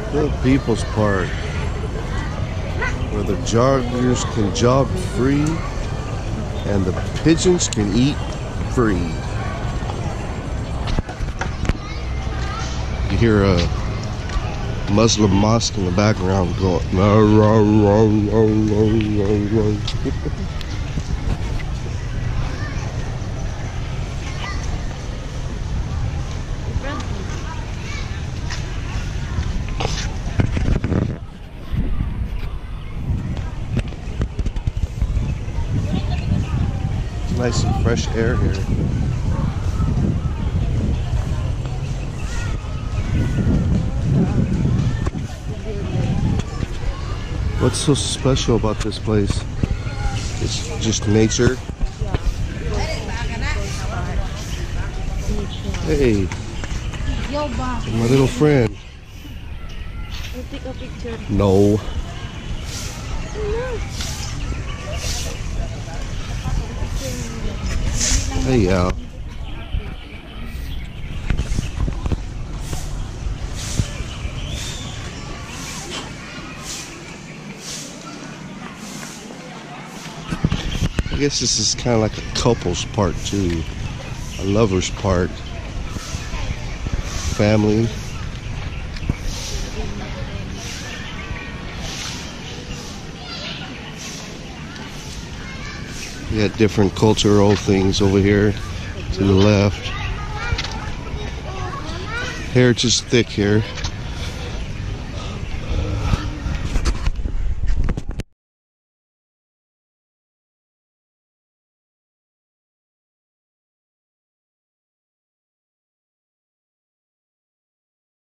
The People's Park, where the joggers can jog free and the pigeons can eat free. You hear a Muslim mosque in the background going. Nice and fresh air here. What's so special about this place? It's just nature. Hey, my little friend. Take a picture. No. Hey, yeah. I guess this is kind of like a couple's park too, a lover's park, family. You got different cultural things over here to the left. Hair just thick here.